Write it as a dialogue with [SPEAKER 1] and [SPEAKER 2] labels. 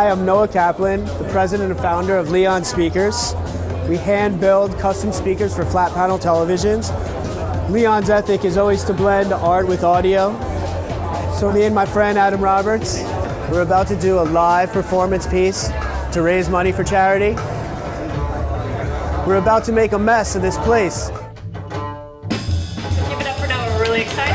[SPEAKER 1] Hi, I'm Noah Kaplan, the president and founder of Leon Speakers. We hand build custom speakers for flat panel televisions. Leon's ethic is always to blend art with audio. So me and my friend Adam Roberts, we're about to do a live performance piece to raise money for charity. We're about to make a mess of this place.
[SPEAKER 2] Give it up for Noah, we're really excited.